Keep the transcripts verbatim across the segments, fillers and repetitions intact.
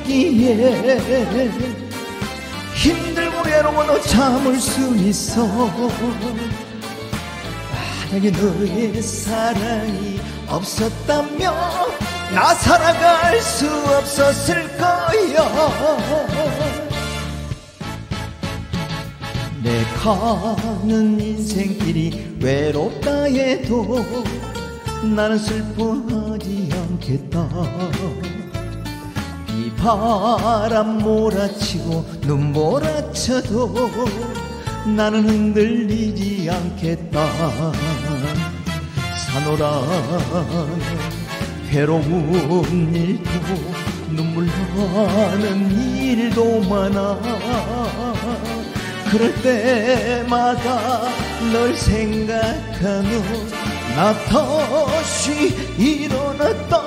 있기에 힘들고 외로워도 참을 수 있어. 만약에 너의 사랑이 없었다면 나 살아갈 수 없었을 거야. 내 가는 인생길이 외롭다 해도 나는 슬퍼하지 않겠다. 비바람 몰아치고 눈 몰아쳐도 나는 흔들리지 않겠다. 사노란 괴로운 일도 눈물 나는 일도 많아. 그럴 때마다 널 생각하며 나 다시 일어났다.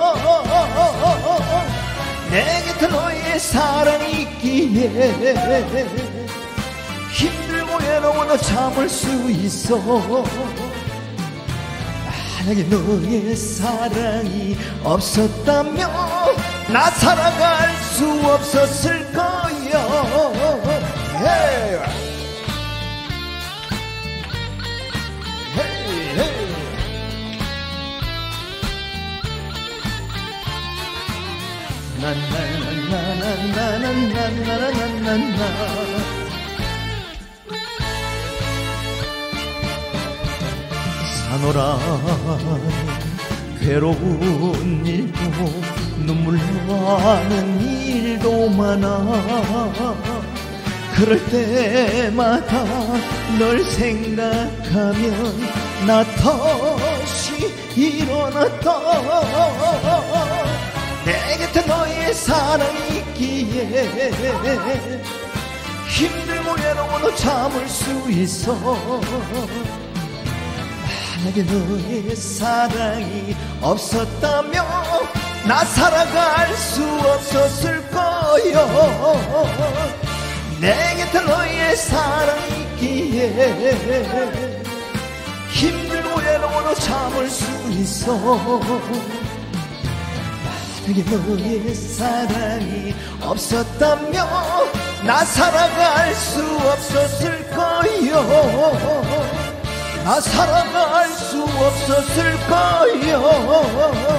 내 곁에 너의 사랑이 있기에 힘들고 외로워도 참을 수 있어. 만약에 너의 사랑이 없었다면 나 살아갈 수 없었을 거야. hey. 나나나나나나나나나나나 사노란 괴로운 일도 눈물 나는 일도 많아. 그럴 때마다 널 생각하면 나 다시 일어났다. 내 곁에 너의 사랑이 있기에 힘들고 외로워도 참을 수 있어. 만약에 너의 사랑이 없었다면 나 살아갈 수 없었을 거야. 내 곁에 너의 사랑이 있기에 힘들고 외로워도 참을 수 있어. 만약에 너의 사랑이 없었다면 나 살아갈 수 없었을 거야. 나 살아갈 수 없었을 거야.